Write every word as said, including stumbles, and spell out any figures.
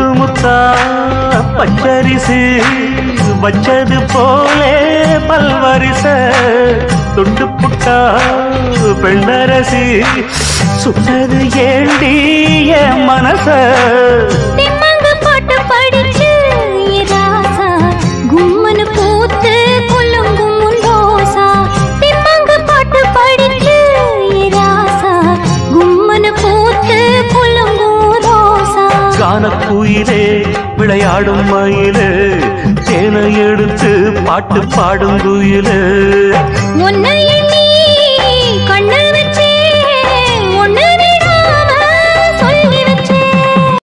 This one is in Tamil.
முத்து முத்தா பச்சரிசி வச்சது போலே பல்வரிச துண்டு புட்டா பெண்ணரசி சுட்டது ஏண்டி என் மனச பாட்டு படிச்சு ராசா கும்மனு பூத்து குலுங்கும் ரோசா திம்மங்கு பாட்டு படிச்சு ராசா கும்மனு பூத்து குலுங்கும் ரோசா கானக்குயிலே விளையாடும் மயிலே தேனை எடுத்து பாட்டு பாடும் குயிலே உன்னை